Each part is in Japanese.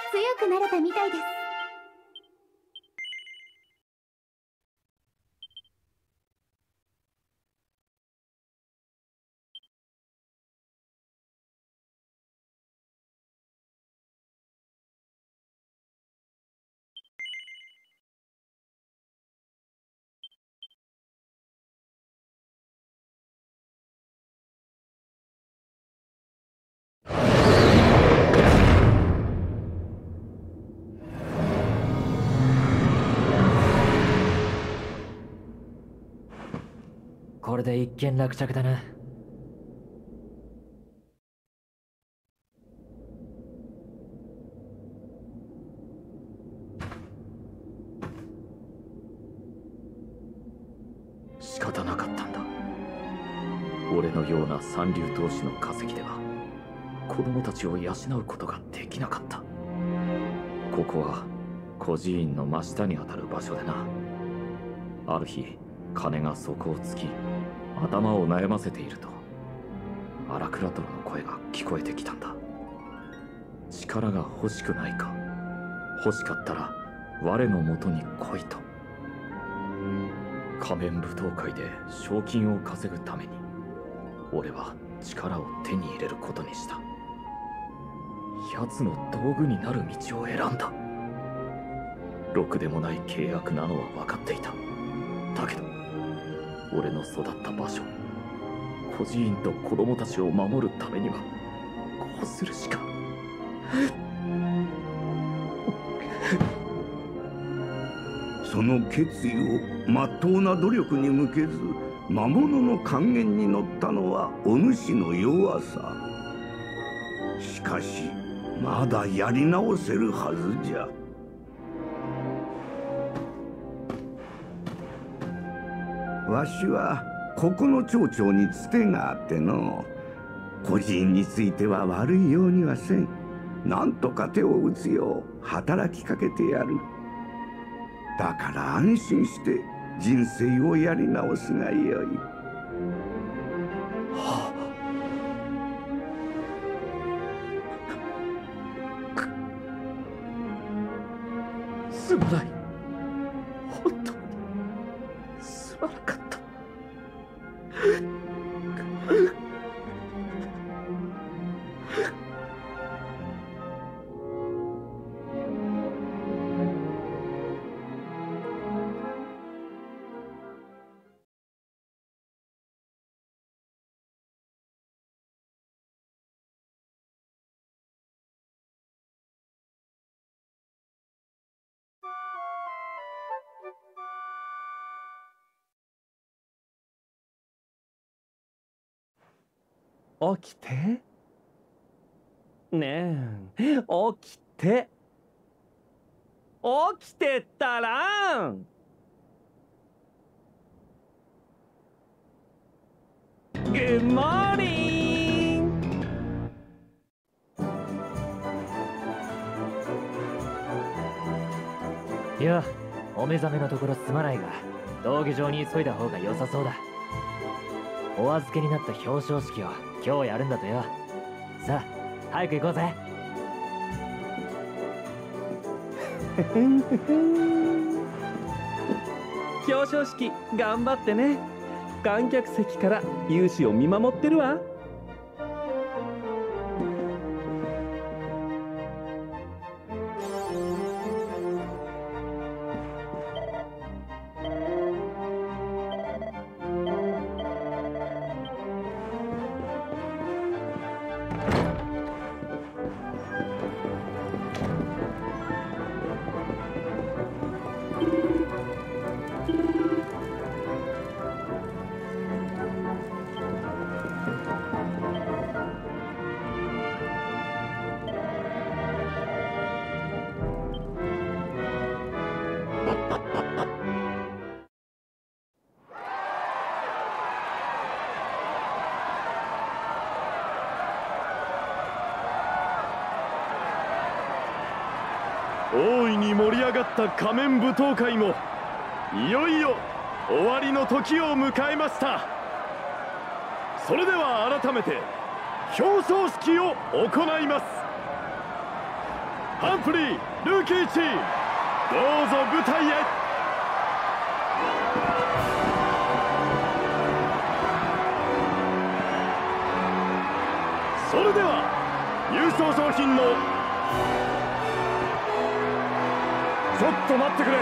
強くなれたみたいです。 これで一件落着だな。 仕方なかったんだ。俺のような三流投手の稼ぎでは子供たちを養うことができなかった。ここは孤児院の真下にあたる場所でな。ある日金が底をつき頭を悩ませていると荒倉殿の声が聞こえてきたんだ。力が欲しくないか、欲しかったら我のもとに来いと。仮面舞踏会で賞金を稼ぐために俺は力を手に入れることにした。奴の道具になる道を選んだ。ろくでもない契約なのは分かっていた。だけど俺の育った場所、孤児院と子供たちを守るためにはこうするしか。 その決意をまっとうな努力に向けず魔物の諫言に乗ったのはお主の弱さ。しかしまだやり直せるはずじゃ。わしはここの町長につてがあっての。孤児院については悪いようにはせん。なんとか手を打つよう働きかけてやる。だから安心して人生をやり直すがよい。 はあ、すまない。本当にすまなかった。 起きてねえ、起きて起きてったらん。グッモーニング。 いや、お目覚めのところすまないが道着場に急いだ方が良さそうだ。お預けになった表彰式を今日やるんだとよ。さあ早く行こうぜ。 表彰式頑張ってね。観客席から勇姿を見守ってるわ。 大いに盛り上がった仮面舞踏会もいよいよ終わりの時を迎えました。それでは改めて表彰式を行います。 ハンフリー・ルーキーチーム、どうぞ舞台へ。それでは優勝賞品の、ちょっと待ってくれ。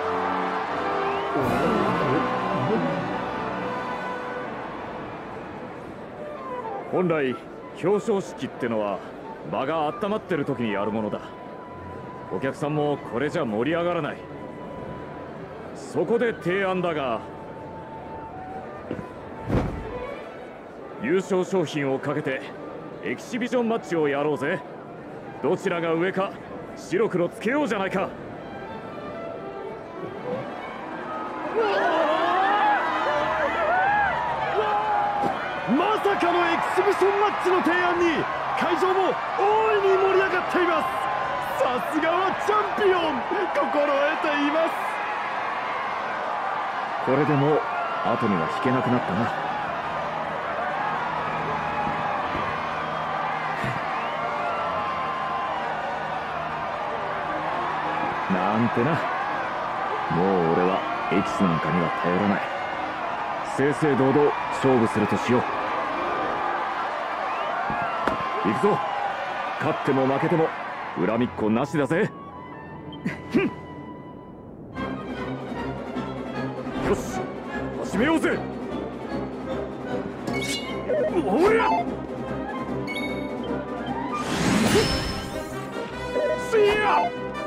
本来表彰式ってのは場が温まってる時にやるものだ。お客さんもこれじゃ盛り上がらない。そこで提案だが、優勝賞品をかけてエキシビジョンマッチをやろうぜ。どちらが上か白黒つけようじゃないか。まさかのエキシビションマッチの提案に会場も大いに盛り上がっています。さすがはチャンピオン、心得ています。これでもう後には引けなくなったな。なんてな。もう俺はエキスなんかには頼らない。正々堂々勝負するとしよう。行くぞ。勝っても負けても恨みっこなしだぜ。よし、始めようぜ。おりゃしや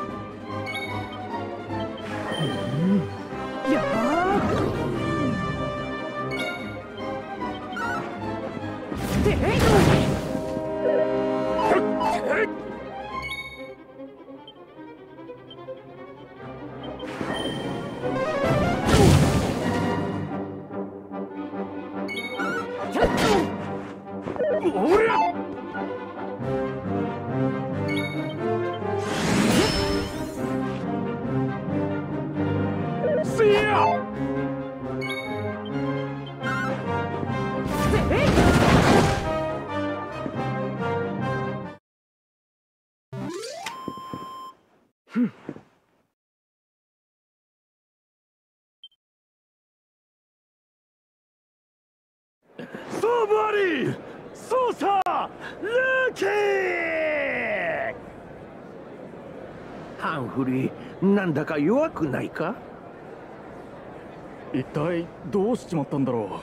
ソーブアリー、操作ルーキー。 ハンフリー、なんだか弱くないか？ 一体どうしちまったんだろ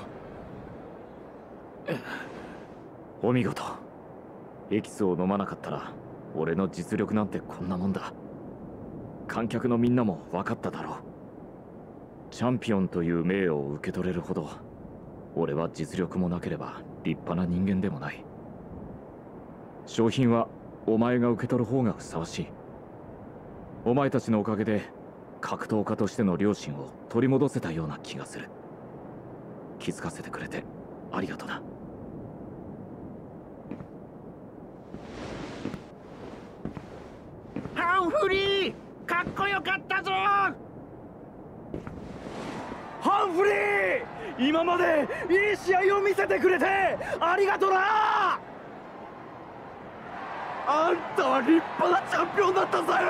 う。お見事。エキスを飲まなかったら俺の実力なんてこんなもんだ。観客のみんなも分かっただろう。チャンピオンという名誉を受け取れるほど俺は実力もなければ立派な人間でもない。賞品はお前が受け取る方がふさわしい。お前たちのおかげで格闘家としての良心を取り戻せたような気がする。気づかせてくれてありがとな。 ハンフリー、かっこよかったぞ。 ハンフリー、今までいい試合を見せてくれてありがとな。あんたは立派なチャンピオンだったぜ。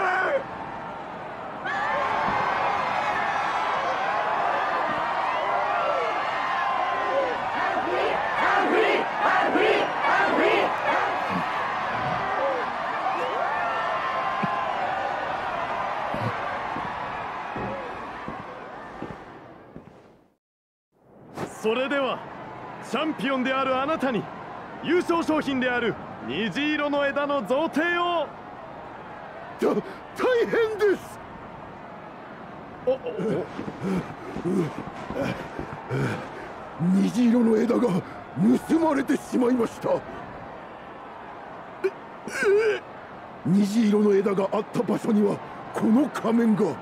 それではチャンピオンであるあなたに優勝賞品である虹色の枝の贈呈を。大変です。 虹色の枝が盗まれてしまいました。虹色の枝があった場所にはこの仮面が。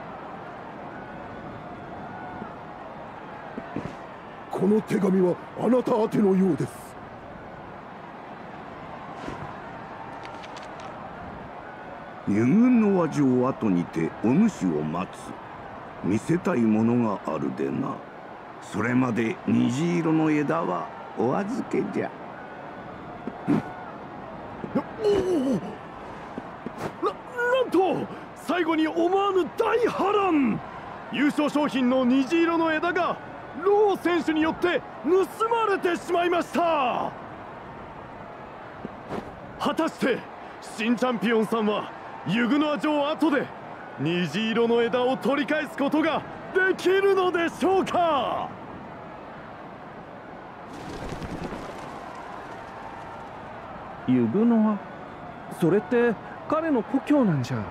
この手紙はあなた宛てのようです。 二軍の和城後にてお主を待つ。見せたいものがあるでな。それまで虹色の枝はお預けじゃ。 最後に思わぬ大波乱。優勝賞品の虹色の枝がロー選手によって盗まれてしまいました。果たして新チャンピオンさんはユグノア城跡で虹色の枝を取り返すことができるのでしょうか。 ユグノア、それって彼の故郷なんじゃ。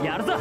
やるぞ。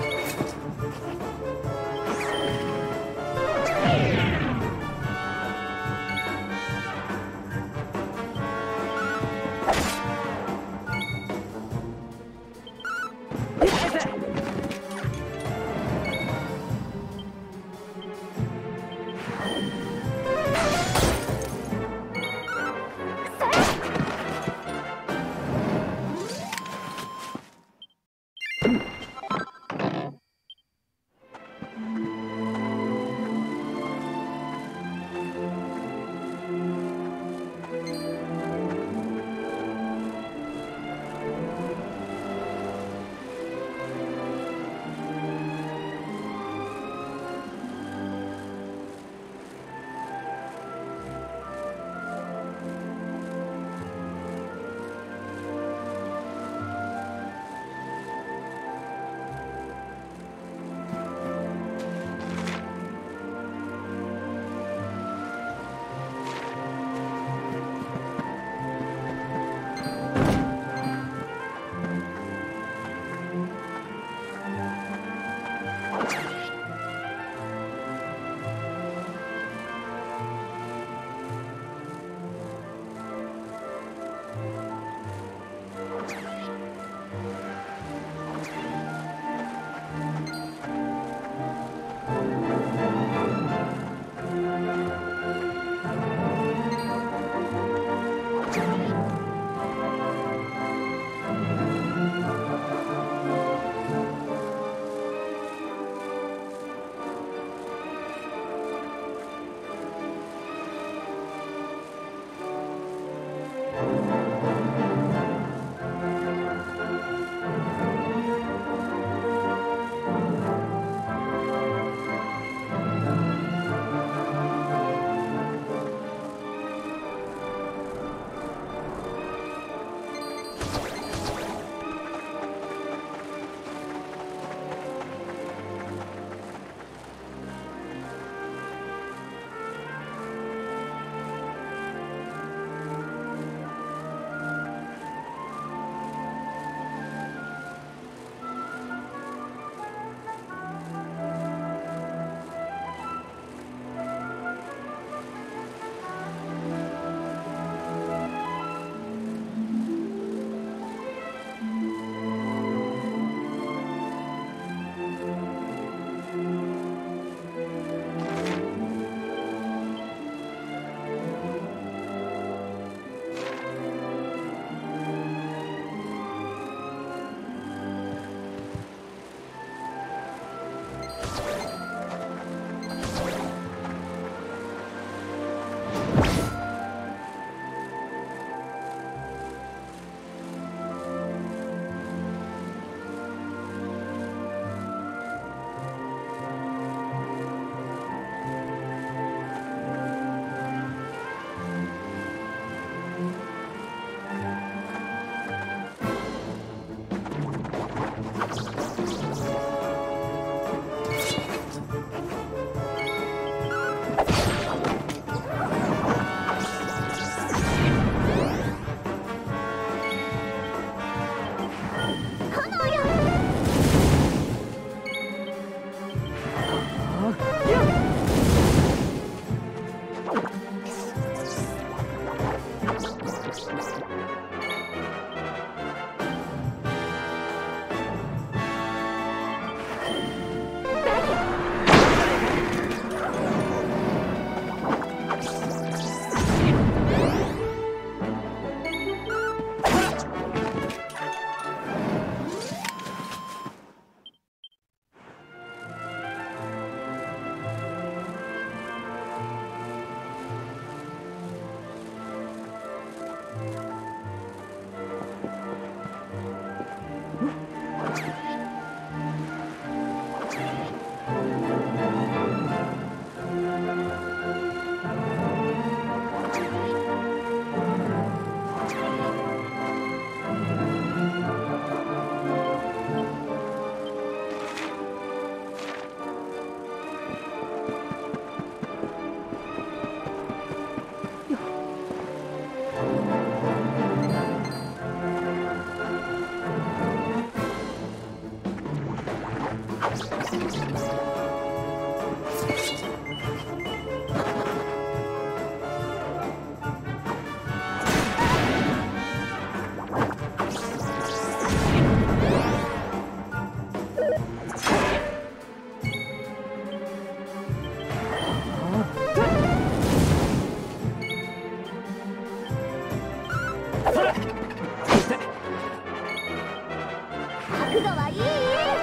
角度はいい。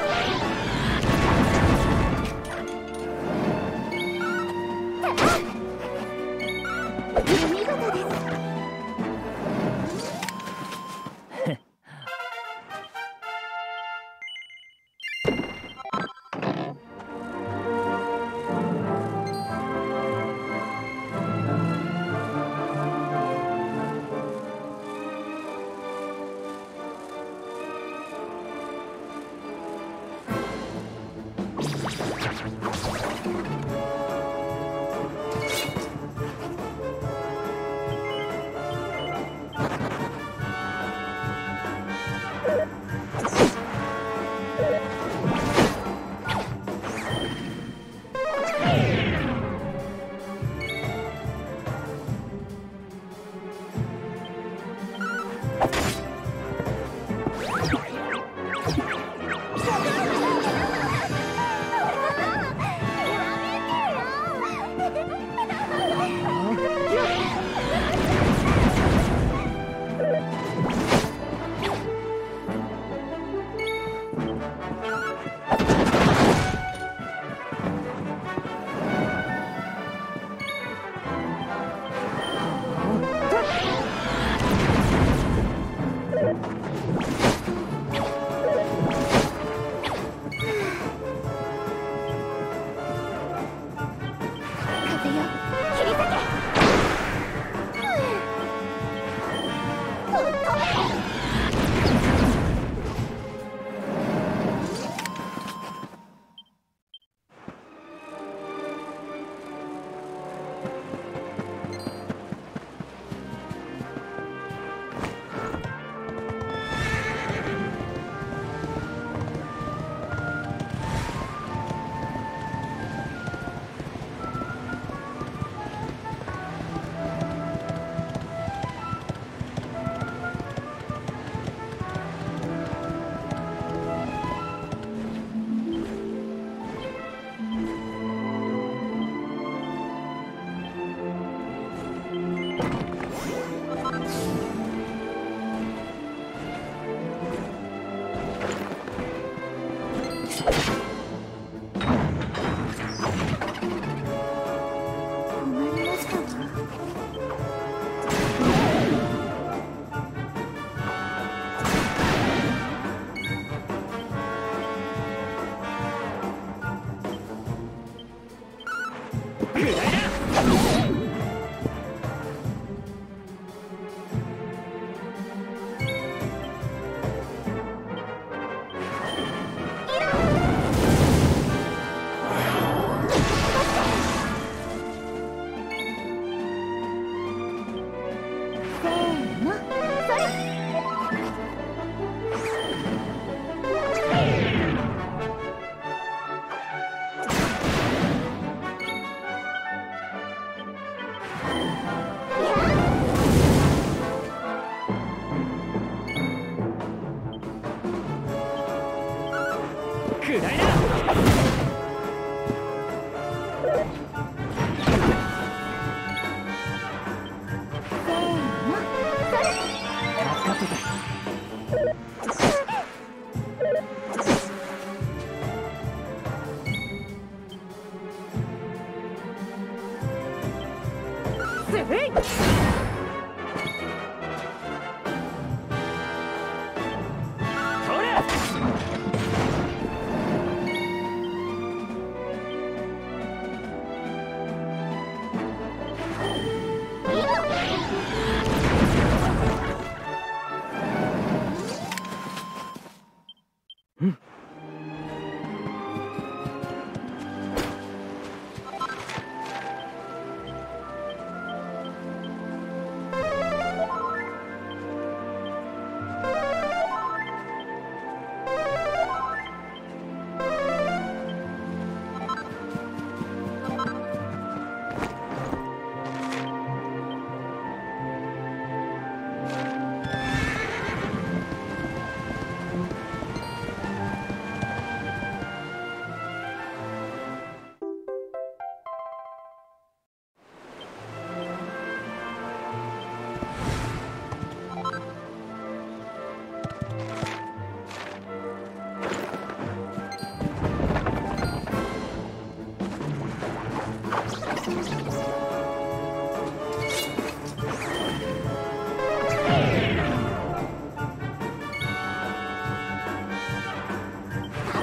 お見事です。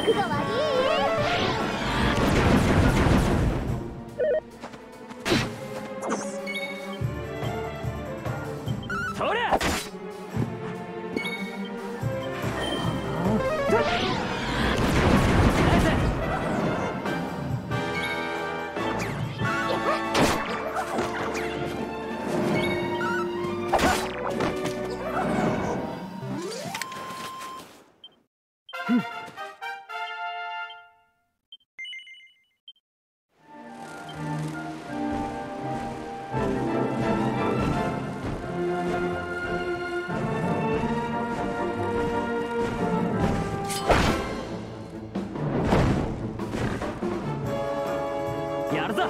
角度はいそりゃやるぞ。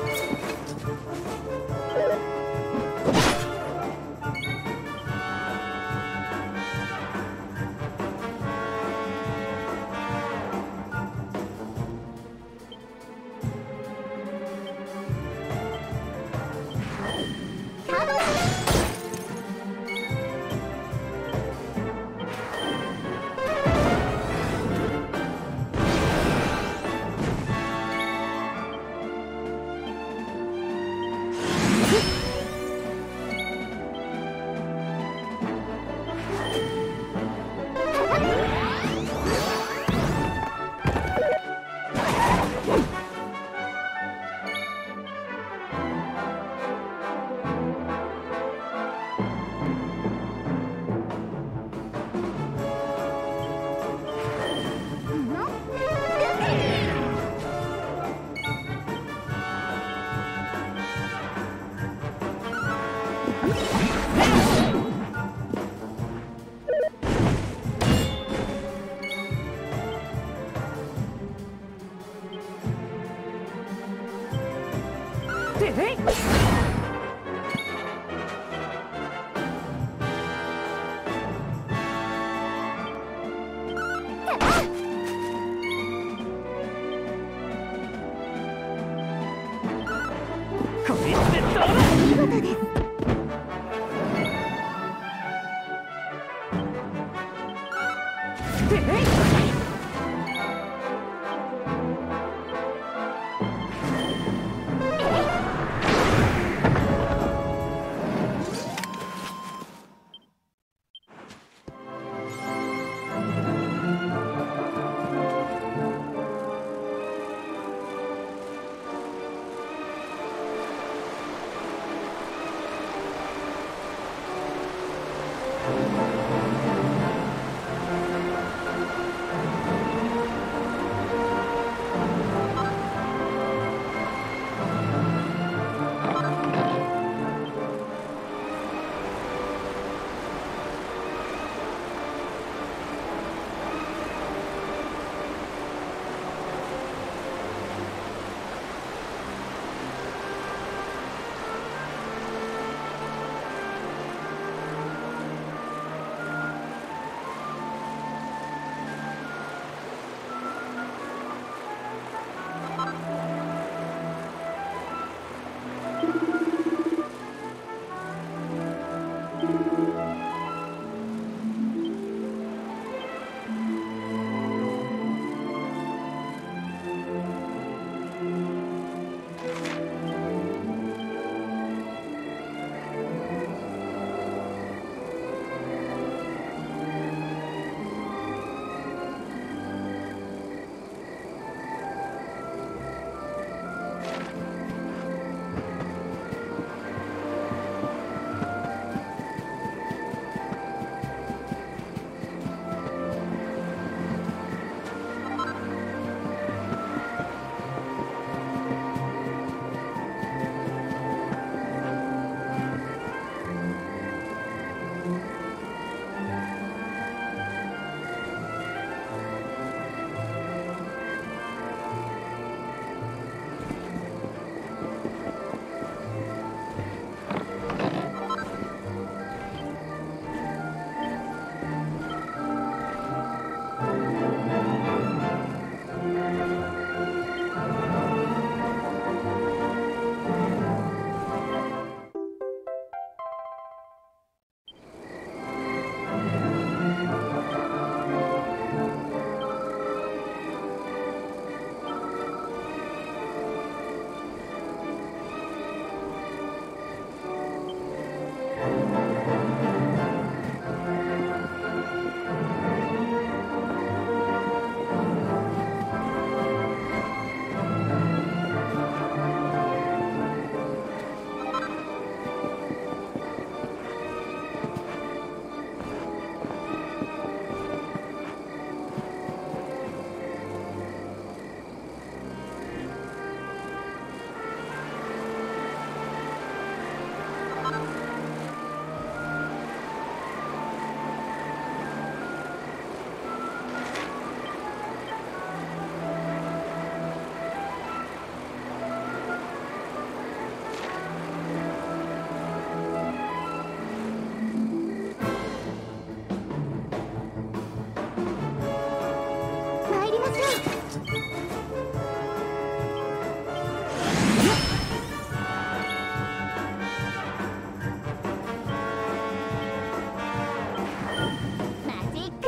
マジック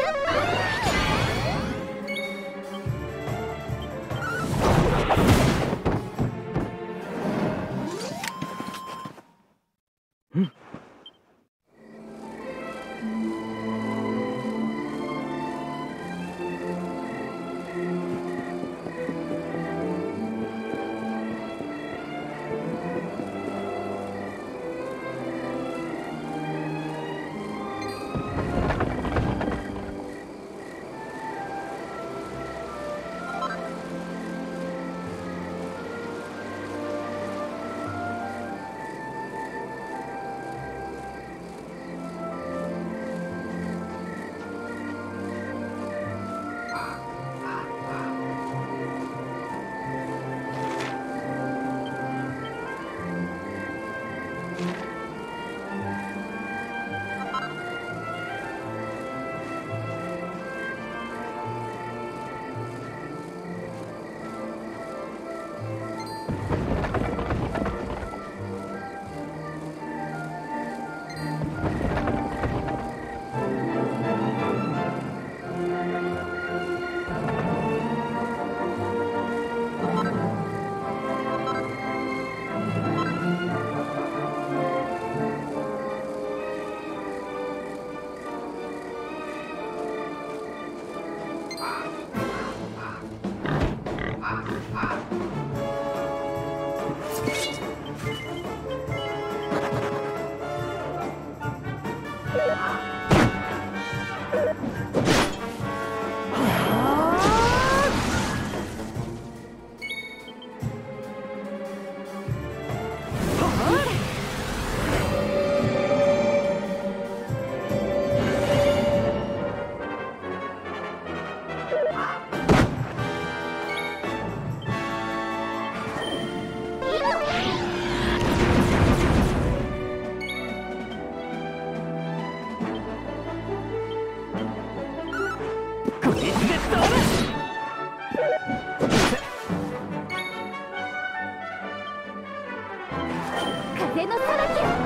風のさらき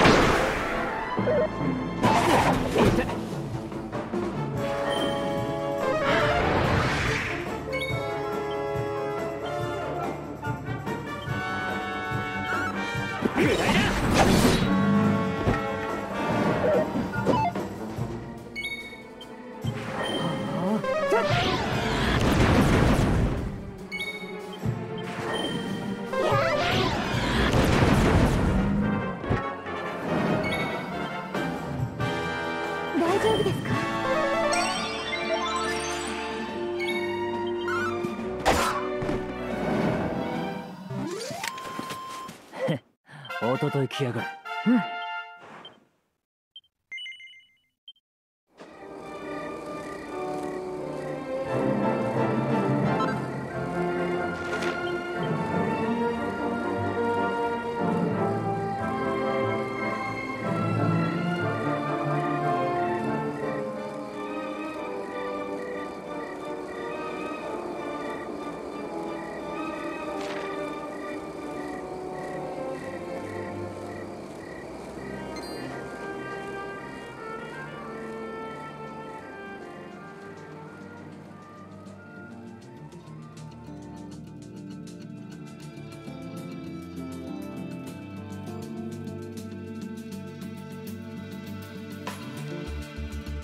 大丈夫ですか？ おととい来やがる。